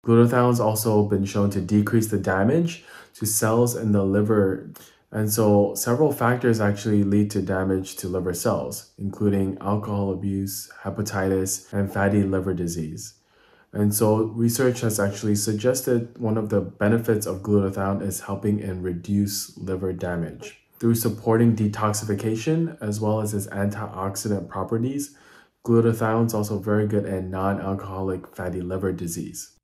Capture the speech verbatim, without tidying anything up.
Glutathione has also been shown to decrease the damage to cells in the liver. And so several factors actually lead to damage to liver cells, including alcohol abuse, hepatitis, and fatty liver disease. And so research has actually suggested one of the benefits of glutathione is helping in reduce liver damage. Through supporting detoxification as well as its antioxidant properties, glutathione is also very good in non-alcoholic fatty liver disease.